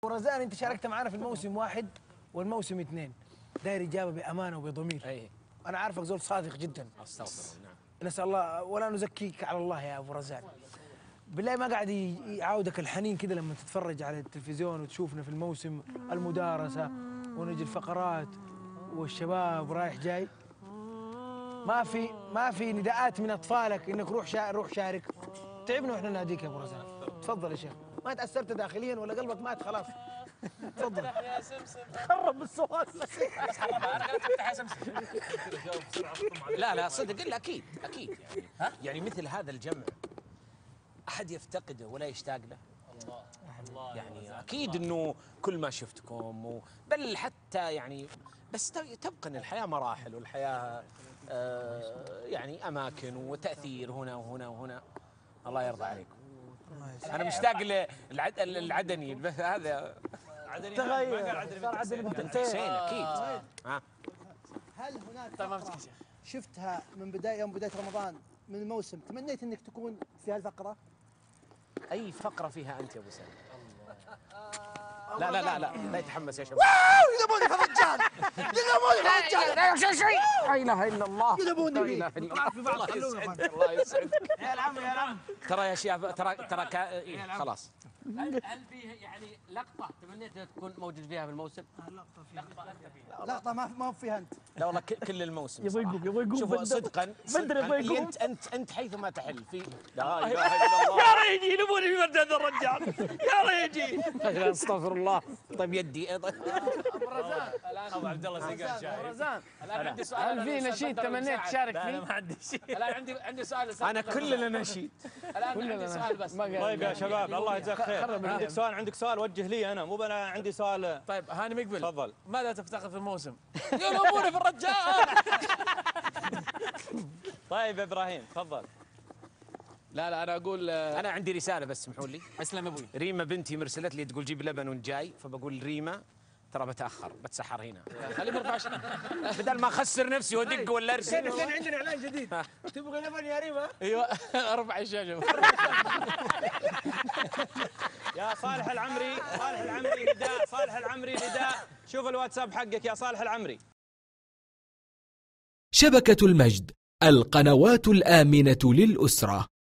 ورزان انت شاركت معنا في الموسم 1 والموسم 2. داير اجابه بامانه وبضمير. اي انا عارفك زول صادق جدا. استغفر الله. نعم. نسال الله ولا نزكيك على الله يا ابو رزان. بالله ما قاعد يعاودك الحنين كذا لما تتفرج على التلفزيون وتشوفنا في الموسم المدارسه ونجي الفقرات والشباب رايح جاي؟ ما في نداءات من اطفالك انك روح شارك؟ تعبنا واحنا نناديك يا ابو رزان. تفضل يا شيخ. ما تاثرت داخليا ولا قلبك مات خلاص؟ تفضل يا سمسم. خرب السؤال. انا قلت افتح يا سمسم. لا صدق الا اكيد يعني مثل هذا الجمع احد يفتقده ولا يشتاق له؟ الله يعني اكيد انه كل ما شفتكم بل حتى يعني بس تبقى ان الحياه مراحل والحياه يعني اماكن وتاثير هنا وهنا وهنا. الله يرضى عليكم. انا مشتاق للعدني بس هذا عدني صار عدني بنت حسين اكيد. هل هناك فقرة شفتها من يوم بداية رمضان من الموسم تمنيت انك تكون في هالفقرة؟ اي فقره فيها انت يا ابو سلمى؟ لا يتحمس يا شباب. يذبوني في الرجال، يذبوني في الرجال. لا اله الا الله. يذبوني فيه. الله يسعدك. يا العم ترى يا شباب ترى خلاص. هل فيه يعني لقطة تمنيت أن تكون موجود فيها في الموسم؟ لقطة ما فيها انت. لا والله كل الموسم يبغى يقوم شوفوا صدقا بدري انت حيثما تحل في لا اله الا الله. يا ريجي يلبوني في مرتد الرجال. يا ريجي. استغفر الله. طيب يدي ابو رزان. عبد الله سيقال شاعر. رزان الان عندي سؤال. هل في نشيد تمنيت تشارك فيه؟ ما عندي شيء. الان عندي سؤال. انا كلنا نشيد. الان عندي سؤال بس. طيب يا شباب الله يجزاك خير. عندك سؤال وجه لي انا مو انا عندي سؤال. طيب هاني مقبل تفضل. ماذا تفتقد في الموسم؟ يلوموني في الرجال. طيب ابراهيم تفضل. لا انا اقول انا عندي رساله بس اسمحوا لي. اسلم ابوي. ريما بنتي مرسلت لي تقول جيب لبن وانت جاي فبقول ريما ترى بتاخر بتسحر هنا. خليه مرفع بدل ما اخسر نفسي وادق ولا ارسل. عندنا اعلان جديد. تبغى لبن يا ريما؟ ايوه ارفع الشاشه. يا صالح العمري صالح العمري نداء شوف الواتساب حقك يا صالح العمري. شبكة المجد، القنوات الآمنة للأسرة.